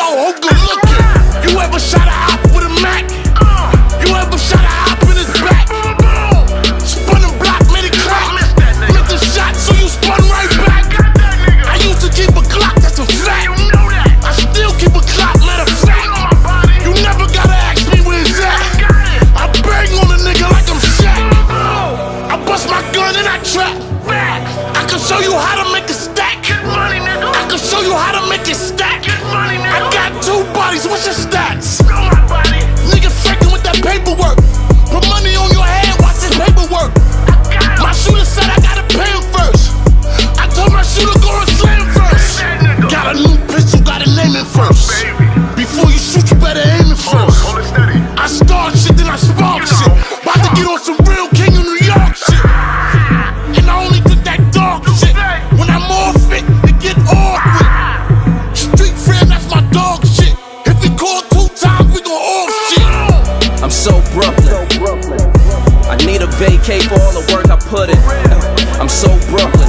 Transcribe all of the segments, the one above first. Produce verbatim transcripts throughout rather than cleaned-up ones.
who good looking? You ever shot a op with a Mac? You ever shot a op in his back? Spun a block, made it clap. Missed the shot, so you spun right back. I used to keep a clock, that's a fact. I still keep a clock, matter of fact. You never gotta ask me where it's at. I bang on a nigga like I'm Shaq. I bust my gun and I trap. I can show you how to make a stack. I can show you how to make it stack. I got two bodies, what's your stats? Nigga faking with that paperwork. Put money on your head, watch this paperwork. My shooter said I gotta pay him first. I told my shooter go and slam first. Got a new pistol, gotta name it first. Before you shoot, you better aim it first. I start shit, then I spark shit. About to get on some real King of New York shit. And I only did that dog shit. When I'm off it, it get awkward. Street friend, that's my dog shit. If we call two times, we gon' off shit. I'm so Brooklyn. I need a vacay for all the work I put in. I'm so Brooklyn.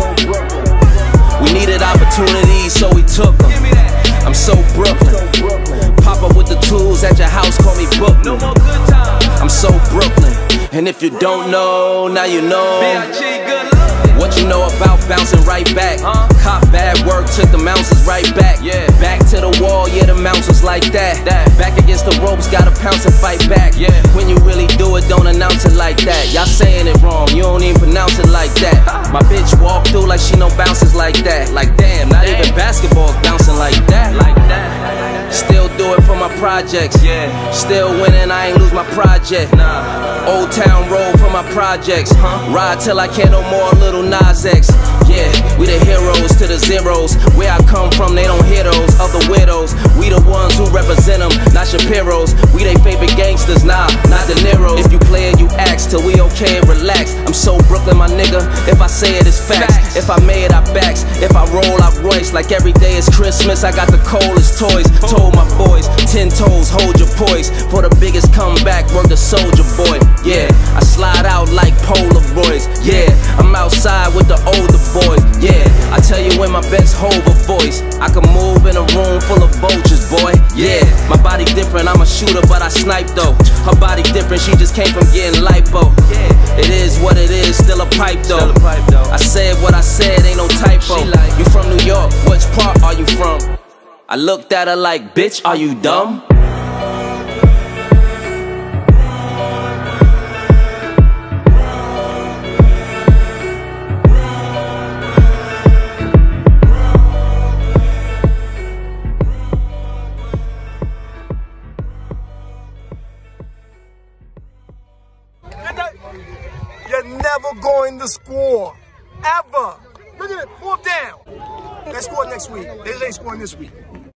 We needed opportunities, so we took them. I'm so Brooklyn. Pop up with the tools at your house, call me Brooklyn. I'm so Brooklyn. And if you don't know, now you know. What you know about bouncing right back? Huh? Cop bad work, took the ounces right back. Yeah. Back to the wall, yeah, the mounts was like that. that. Back against the ropes, gotta pounce and fight back. Yeah. When you really do it, don't announce it like that. Y'all saying it wrong, you don't even pronounce it like that. My bitch walk through like she no bounces like that. Like damn, not damn. Even basketball's bouncing like that. Like that. Still do it for my projects. Yeah. Still winning, I ain't lose my project. Nah. Old Town Road for my projects. Huh? Ride till I can't no more, little Nas X. Yeah, we the heroes to the zeros. Where I come from, they don't hear those other widows. We the ones who represent them, not Shapiro's. We they favorite gangsters, nah, not the Neros. If you play it, you ask till we okay and relax. I'm so Brooklyn, my nigga. If I say it, it's facts. If I made, I backs. If I roll, I Royce. Like every day is Christmas, I got the coldest toys. Told my boys, ten toes, hold your poise. For the biggest comeback, work the soldier boy. Yeah, I slide out like Polaroids. Yeah, I'm outside with the older boys. Yeah, I tell you when my best Hova voice. I can move in a room full of vultures, boy. Yeah, my body different, I'm a shooter, but I snipe though. Her body different, she just came from getting lipo. Yeah, it is what it is, still a pipe though. I said what I said, ain't no typo. You from New York, which part are you from? I looked at her like, bitch, are you dumb? You're never going to score. Ever. Look at it. Fourth down. Let's score next week. They ain't scoring this week.